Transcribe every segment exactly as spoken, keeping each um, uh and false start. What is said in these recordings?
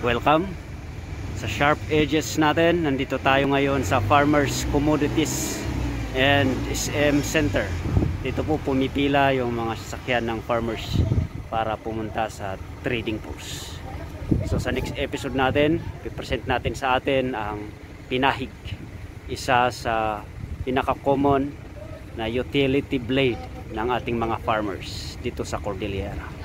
Welcome sa Sharp Edges natin. Nandito tayo ngayon sa Farmers Commodities and S M Center. Dito po pumipila yung mga sasakyan ng farmers para pumunta sa trading post. So sa next episode natin, i-present natin sa atin ang pinahig. Isa sa pinaka-common na utility blade ng ating mga farmers dito sa Cordillera.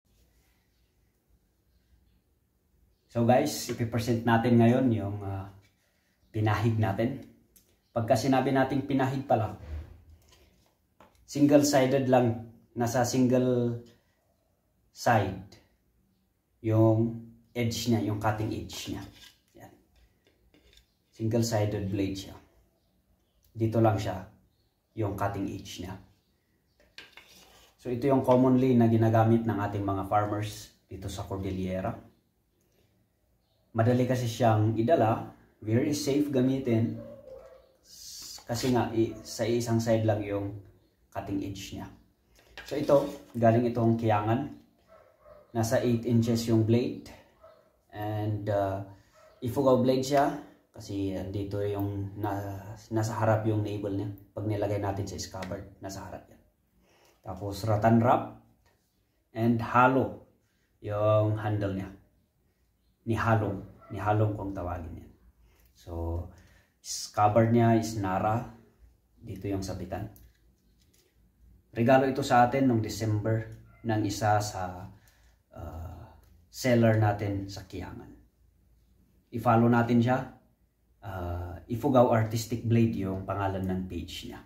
So guys, ipipresent natin ngayon yung uh, pinahig natin. Pagka sinabi natin pinahig pala, single-sided lang, nasa single side yung edge niya, yung cutting edge niya. Yan. Single-sided blade siya. Dito lang siya, yung cutting edge niya. So ito yung commonly na ginagamit ng ating mga farmers dito sa Cordillera. Madali kasi siyang idala, very safe gamitin kasi nga sa isang side lang yung cutting edge niya. So ito, galing itong kiyangan. Nasa eight inches yung blade and uh, ifugaw blade siya kasi dito yung na, nasa harap yung navel niya. Pag nilagay natin sa scabbard, nasa harap yan. Tapos rattan wrap and hollow yung handle niya. Ni halong, ni halong kung tawagin yan. So, scabbard niya is Nara. Dito yung sabitan. Regalo ito sa atin noong December ng isa sa uh, seller natin sa Kiyangan. I-follow natin siya. Uh, Ifugaw Artistic Blade yung pangalan ng page niya.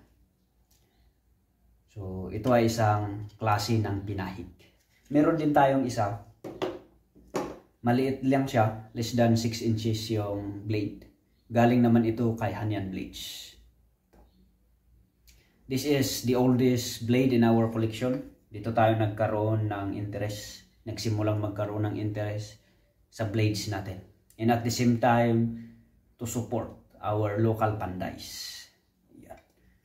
So, ito ay isang klase ng pinahig. Meron din tayong isa. Maliit lang siya, less than six inches yung blade. Galing naman ito kay Hanyan Blades. This is the oldest blade in our collection. Dito tayo nagkaroon ng interest, nagsimulang magkaroon ng interest sa blades natin. And at the same time, to support our local pandays. Yeah.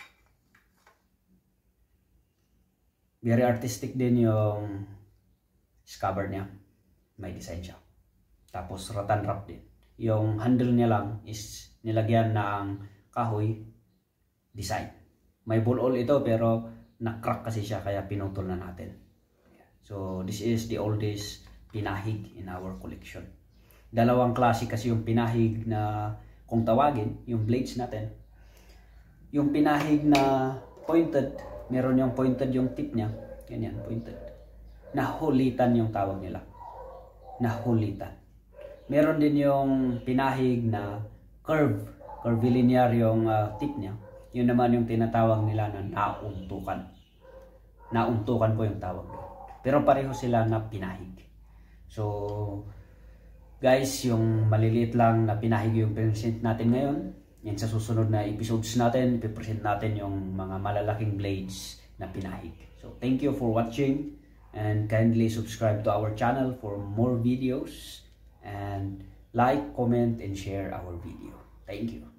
Very artistic din yung scabbard niya. May design siya. Tapos rattan wrap din. Yung handle niya lang is nilagyan ng kahoy design. May ball all ito pero na-crack kasi siya kaya pinutol na natin. So this is the oldest pinahig in our collection. Dalawang klase kasi yung pinahig na kung tawagin, yung blades natin. Yung pinahig na pointed, meron yung pointed yung tip niya. Ganyan, pointed. Nahulitan yung tawag nila. Nahulitan. Meron din yung pinahig na curve, curvilinear yung uh, tip niya. Yun naman yung tinatawag nila na nauntukan. Nauntukan po yung tawag doon. Pero pareho sila na pinahig. So, guys, yung maliliit lang na pinahig yung present natin ngayon. Yan sa susunod na episodes natin, ipipresent natin yung mga malalaking blades na pinahig. So, thank you for watching. And kindly subscribe to our channel for more videos. And like, comment, and share our video. Thank you.